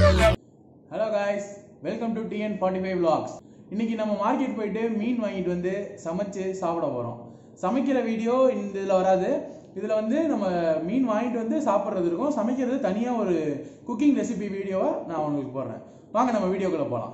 Hello guys, welcome to TN45 vlogs. இன்னைக்கு நம்ம market போயிட்டு மீன் வாங்கிட்டு வந்து சமைச்சு சாப்பிட போறோம். சமைக்கிற வீடியோ இதுல வராது. இதுல வந்து நம்ம மீன் வாங்கிட்டு வந்து சாப்பிடுறது இருக்கும். சமைக்கிறது தனியா ஒரு குக்கிங் ரெசிபி வீடியோவா நான் உங்களுக்கு போடுறேன். வாங்க நம்ம வீடியோக்குள்ள போலாம்.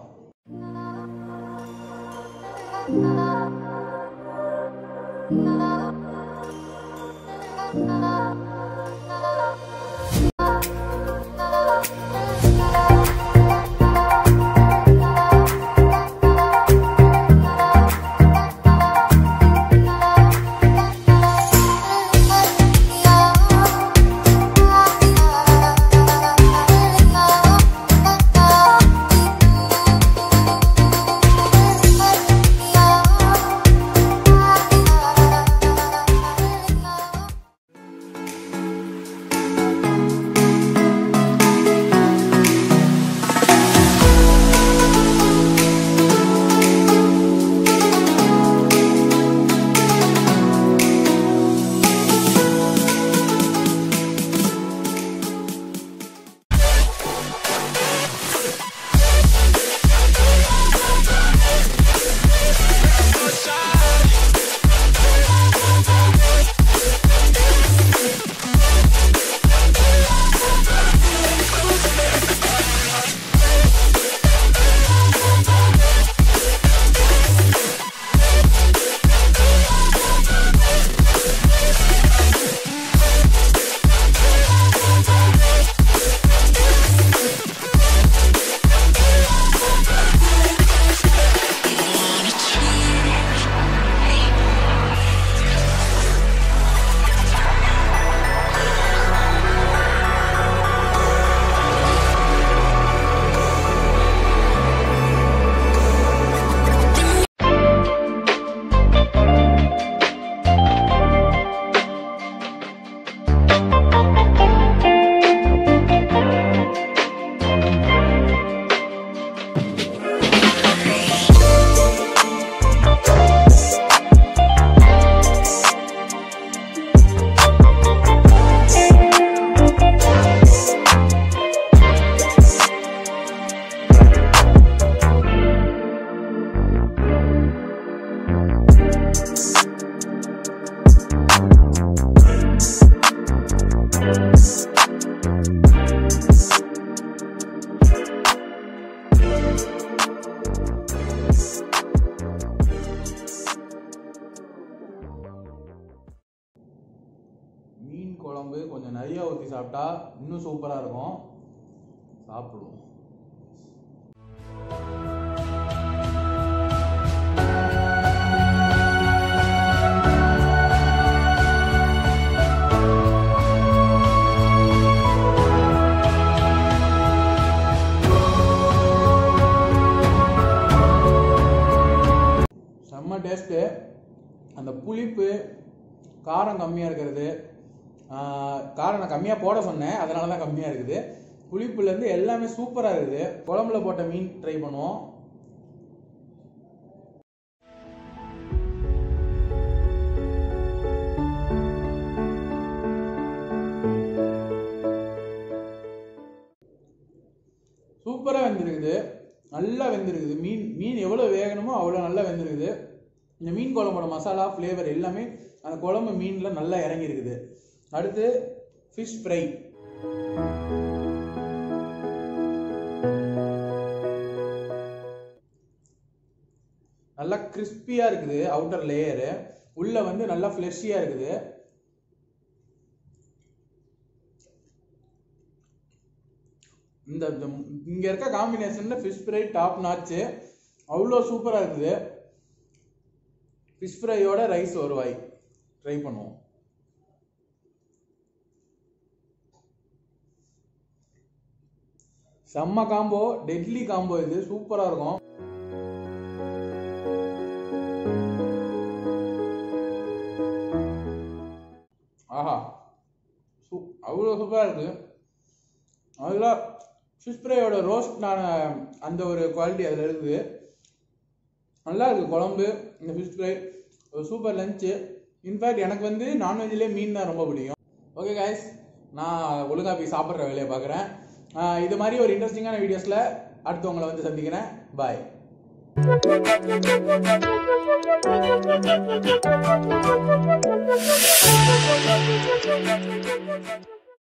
மீன் குழம்பு கொஞ்சம் நிறைய ஊற்றி சாப்பிட்டா இன்னும் சூப்பராக இருக்கும். சாப்பிடுவோம். செம்ம டேஸ்ட்டு. அந்த புளிப்பு காரம் கம்மியாக இருக்கிறது, காரம் நான் கம்மியாக போட சொன்னேன், அதனால தான் கம்மியாக இருக்குது. புளிப்புலேருந்து எல்லாமே சூப்பராக இருக்குது. குழம்புல போட்ட மீன் ட்ரை பண்ணுவோம். சூப்பராக வெந்திருக்குது, நல்லா வெந்திருக்குது. மீன் எவ்வளோ வேகணுமோ அவ்வளோ நல்லா வெந்திருக்குது. இந்த மீன் குழம்போட மசாலா ஃப்ளேவர் எல்லாமே அந்த குழம்பு மீனில் நல்லா இறங்கி இருக்குது. அடுத்து ஃபிஷ் ஃப்ரை. நல்லா கிறிஸ்பியாக இருக்குது அவுட்டர் லேயரு, உள்ள வந்து நல்லா ஃப்ளெஷியாக இருக்குது. இந்த இங்கே இருக்க காம்பினேஷனில் ஃபிஷ் ஃப்ரை டாப் நாச்சு, அவ்வளோ சூப்பராக இருக்குது. ஃபிஷ் ஃப்ரையோட ரைஸ் வருவாய் ட்ரை பண்ணுவோம். செம்ம காம்போ, டெட்லி காம்போ, இது சூப்பராக இருக்கும். ஆஹா, அவ்வளோ சூப்பராக இருக்குது. அதில் ஃபிஷ் ஃப்ரையோட ரோஸ்டான அந்த ஒரு குவாலிட்டி அதில் இருக்குது. நல்லா இருக்குது குழம்பு. இந்த ஃபிஷ் ஃப்ரை ஒரு சூப்பர் லஞ்சு. இன்ஃபேக்ட் எனக்கு வந்து நான்வெஜ்லேயே மீன் தான் ரொம்ப பிடிக்கும். ஓகே கைஸ், நான் ஒழுங்காக போய் சாப்பிட்ற வேலையை பார்க்குறேன். இது மாதிரி ஒரு இன்ட்ரெஸ்டிங்கான வீடியோஸில் அடுத்து உங்களை வந்து சந்திக்கிறேன். பாய்.